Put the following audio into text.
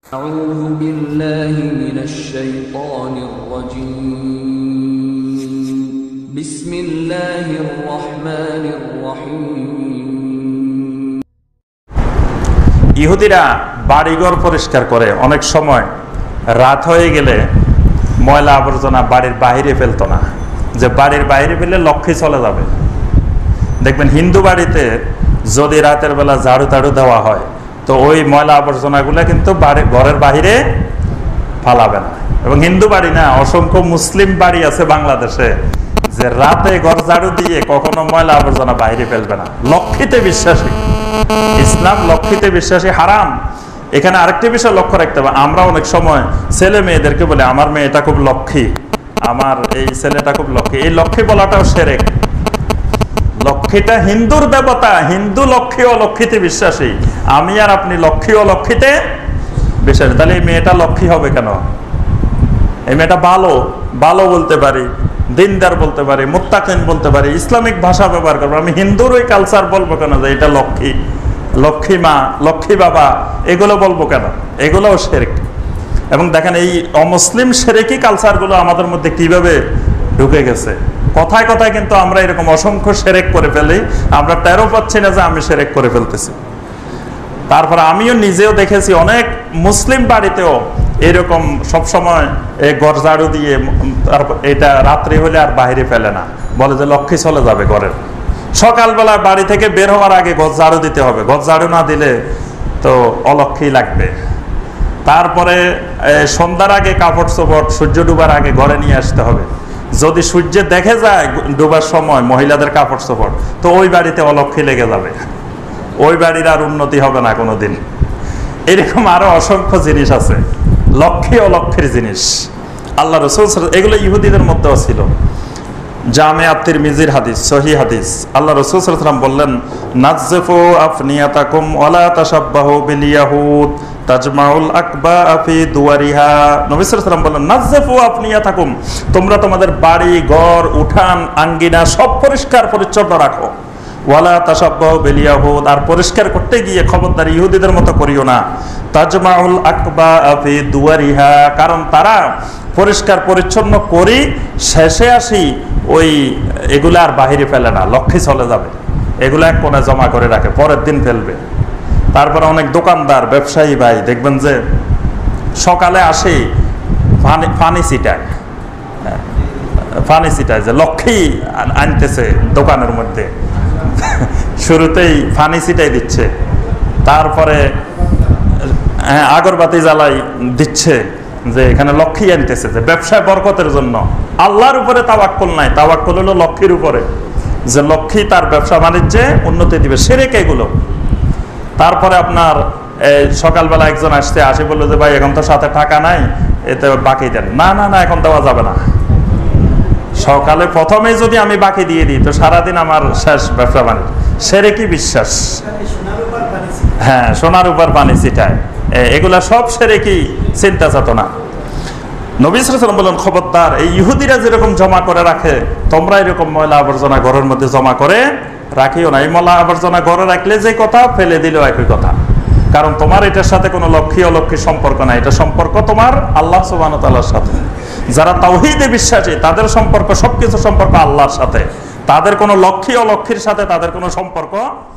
أعوذ بالله من الشيطان الرجيم بسم الله الرحمن الرحيم ইহুদিরা বাড়িঘর পরিষ্কার করে অনেক সময় রাত হয়ে গেলে ময়লা আবর্জনা বাড়ির বাইরে ফেলতো না, যে বাড়ির বাইরে ফেলে লক্ষ্মী চলে যাবে। দেখবেন হিন্দু বাড়িতে যদি রাতের বেলা ঝাড়ু টাড়ু দেওয়া হয় তো ওই ময়লা আবর্জনাগুলো কিন্তু ঘরের বাইরে ফালাবে না। এবং হিন্দু বাড়ি না, অসংখ্য মুসলিম বাড়ি আছে বাংলাদেশে যে রাতে ঘর ঝাড়ু দিয়ে কখনো ময়লা আবর্জনা বাইরে ফেলবে না। লক্ষ্মীতে বিশ্বাসী, ইসলাম লক্ষ্মীতে বিশ্বাসী, হারাম। এখানে আরেকটি বিষয় লক্ষ্য রাখতে হবে, আমরা অনেক সময় ছেলে মেয়েদেরকে বলে আমার মেয়েটা খুব লক্ষ্মী, আমার এই ছেলেটা খুব লক্ষ্মী। এই লক্ষ্মী বলাটাও শিরক। লক্ষ্মীটা হিন্দুর দেবতা, হিন্দু লক্ষ্মী ও লক্ষ্মীতে বিশ্বাসী, আমি আর আপনি লক্ষ্মী ও লক্ষ্মীতে বিশ্বাসী। তাহলে এই মেয়েটা লক্ষ্মী হবে কেন? এই মেয়েটা ভালো ভালো বলতে পারি, দিনদার বলতে পারি, মুত্তাকিন বলতে পারি, ইসলামিক ভাষা ব্যবহার করবো। আমি হিন্দুর ওই কালচার বলবো কেন যে এটা লক্ষ্মী, লক্ষ্মী মা, লক্ষ্মী বাবা, এগুলো বলবো কেন? এগুলোও শিরক। এবং দেখেন এই অমুসলিম শিরকি কালচারগুলো আমাদের মধ্যে কিভাবে ঢুকে গেছে। কথায় কথায় কিন্তু আমরা এরকম অসংখ্য শিরক করে ফেলি, আমরা টেরও পাচ্ছি না যে আমি শিরক করে ফেলতেছি। তারপরে আমিও নিজেও দেখেছি অনেক মুসলিম বাড়িতেও এরকম সবসময় ঘর ঝাড়ু দিয়ে এটা রাত্রি হলে আর বাইরে ফেলে না, বলে যে লক্ষ্মী চলে যাবে ঘরের। সকালবেলা বাড়ি থেকে বের হওয়ার আগে ঘর ঝাড়ু দিতে হবে, ঘর ঝাড়ু না দিলে তো অলক্ষ্মী লাগবে। তারপরে সন্ধ্যার আগে কাপড় চোপড় সূর্য ডুবার আগে ঘরে নিয়ে আসতে হবে। যদি সূর্য দেখে যায় ডুবার সময় মহিলাদের কাপড় চোপড়, তো ওই বাড়িতে অলক্ষ্মী লেগে যাবে, ওই বাড়ির আর উন্নতি হবে না কোনোদিন। এরকম আরো অসংখ্য জিনিস আছে, লক্ষ্মী অলক্ষ্মীর জিনিস। আল্লাহ রাসূল এগুলো ইহুদিদের মধ্যেও ছিল। জামে তিরমিজির হাদিস, সহিহ হাদিস, আল্লাহ রাসূল সাল্লাল্লাহু আলাইহি ওয়াসাল্লাম বললেন, নাযফু আফনিয়াতাকুম ওয়ালা তাশাব্বাহু বিল ইয়াহুদ তাজমাউল আকবা ফি দুয়ারিহা। নবী সাল্লাল্লাহু আলাইহি ওয়াসাল্লাম বললেন, নাযফু আফনিয়াতাকুম, তোমরা তোমাদের বাড়ি ঘর উঠান আঙ্গিনা সব পরিষ্কার পরিচ্ছন্ন রাখো। ওয়ালা তাশাব্বাহু বিল ইয়াহুদ, আর পরিষ্কার করতে গিয়ে খবরদার ইহুদিদের মতো করিও না। তাজমাউল আকবা ফি দুয়ারিহা, কারণ তারা পরিষ্কার পরিচ্ছন্ন করি শেষে আসি ওই এগুলা আর বাহিরে ফেলে না, লক্ষ্মী চলে যাবে, এগুলা এক কোণে জমা করে রাখে, পরের দিন ফেলবে। তারপরে অনেক দোকানদার ব্যবসায়ী ভাই দেখবেন যে সকালে আসে ফানি ছিটায়, ফানি ছিটায় যে লক্ষ্মী আনতেছে দোকানের মধ্যে, শুরুতেই ফানি ছিটাই দিচ্ছে, তারপরে আগরবাতি জ্বালাই দিচ্ছে যে এখানে লক্ষ্মী আনতেছে, যে ব্যবসায় বরকতের জন্য। আল্লাহর উপরে তাওয়াক্কুল নাই, তাওয়াক্কুল হলো লক্ষ্মীর উপরে, যে লক্ষ্মী তার ব্যবসা বাণিজ্যে উন্নতি দিবে, শিরক এগুলো। তারপরে আপনার সকালবেলা একজন আসে বললো যে ভাই এখন তো সাথে টাকা নাই, এতে বাকি দেন। না না না, এখন দেওয়া যাবে না। সকালে প্রথমেই যদি আমি বাকি দিয়ে দিই তো সারাদিন আমার শেষ ব্যবসা বাণিজ্য। শিরকি বিশ্বাস, হ্যাঁ, সোনার উপর পানি ছিটায়, এগুলা সব শিরকি চিন্তা চেতনা। নবী সাল্লাল্লাহু আলাইহি ওয়াসাল্লাম বলেন, খবরদার, এই ইহুদিরা যেরকম জমা করে রাখে তোমরা এরকম ময়লা আবর্জনা ঘরের মধ্যে জমা করে রাখিও না। এই ময়লা আবর্জনা ঘরে রাখলে যে কথা, ফেলে দিলেও একই কথা, কারণ তোমার এটার সাথে কোনো লক্ষ্মী অলক্ষ্মী সম্পর্ক নাই, এটা সম্পর্ক তোমার আল্লাহ সুবহানাহু ওয়া তাআলার সাথে। যারা তাওহীদে বিশ্বাসী তাদের সম্পর্ক, সবকিছু সম্পর্ক আল্লাহর সাথে, তাদের কোনো লক্ষ্মী অলক্ষ্মীর সাথে তাদের কোনো সম্পর্ক